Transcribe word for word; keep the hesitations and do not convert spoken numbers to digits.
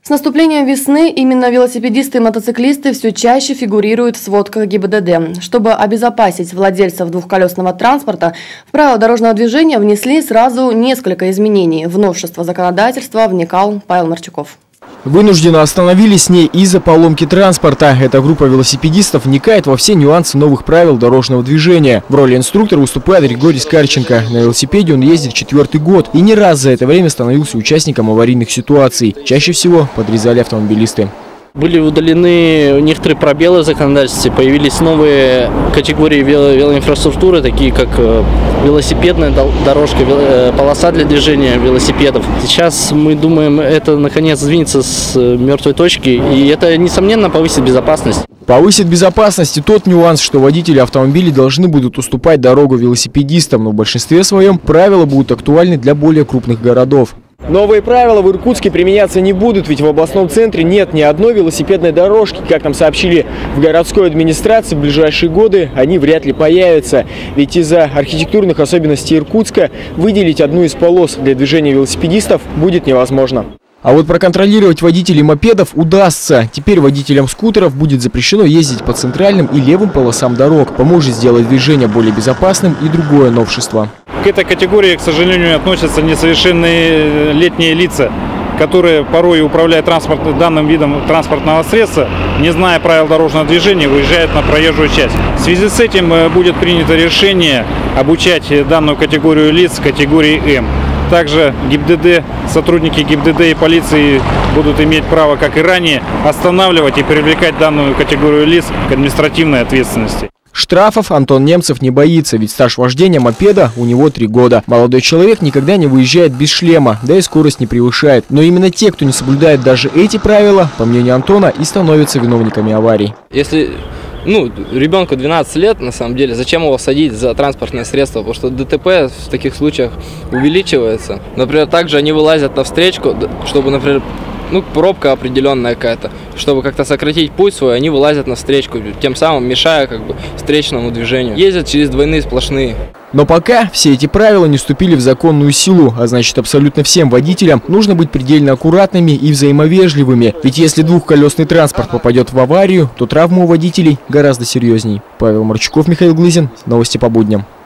С наступлением весны именно велосипедисты и мотоциклисты все чаще фигурируют в сводках ГИБДД. Чтобы обезопасить владельцев двухколесного транспорта, в правила дорожного движения внесли сразу несколько изменений. В новшество законодательства вникал Павел Марчуков. Вынужденно остановились с ней из-за поломки транспорта. Эта группа велосипедистов вникает во все нюансы новых правил дорожного движения. В роли инструктора выступает Григорий Скарченко. На велосипеде он ездит четвертый год и не раз за это время становился участником аварийных ситуаций. Чаще всего подрезали автомобилисты. Были удалены некоторые пробелы в законодательстве, появились новые категории вело велоинфраструктуры, такие как велосипедная дорожка, полоса для движения велосипедов. Сейчас мы думаем, это наконец сдвинется с мертвой точки, и это, несомненно, повысит безопасность. Повысит безопасность и тот нюанс, что водители автомобилей должны будут уступать дорогу велосипедистам, но в большинстве своем правила будут актуальны для более крупных городов. Новые правила в Иркутске применяться не будут, ведь в областном центре нет ни одной велосипедной дорожки. Как нам сообщили в городской администрации, в ближайшие годы они вряд ли появятся. Ведь из-за архитектурных особенностей Иркутска выделить одну из полос для движения велосипедистов будет невозможно. А вот проконтролировать водителей мопедов удастся. Теперь водителям скутеров будет запрещено ездить по центральным и левым полосам дорог. Поможет сделать движение более безопасным и другое новшество. К этой категории, к сожалению, относятся несовершеннолетние лица, которые порой, управляя транспорт, данным видом транспортного средства, не зная правил дорожного движения, выезжают на проезжую часть. В связи с этим будет принято решение обучать данную категорию лиц категории М. Также ГИБДД, сотрудники ГИБДД и полиции будут иметь право, как и ранее, останавливать и привлекать данную категорию лиц к административной ответственности. Штрафов Антон Немцев не боится, ведь стаж вождения мопеда у него три года. Молодой человек никогда не выезжает без шлема, да и скорость не превышает. Но именно те, кто не соблюдает даже эти правила, по мнению Антона, и становятся виновниками аварий. Если ну, ребенку двенадцать лет, на самом деле, зачем его садить за транспортное средство? Потому что ДТП в таких случаях увеличивается. Например, также они вылазят на встречку, чтобы, например, ну, пробка определенная какая-то, чтобы как-то сократить путь свой, они вылазят на встречку, тем самым мешая как бы встречному движению. Ездят через двойные сплошные. Но пока все эти правила не вступили в законную силу, а значит, абсолютно всем водителям нужно быть предельно аккуратными и взаимовежливыми. Ведь если двухколесный транспорт попадет в аварию, то травмы у водителей гораздо серьезней. Павел Марчуков, Михаил Глызин. Новости по будням.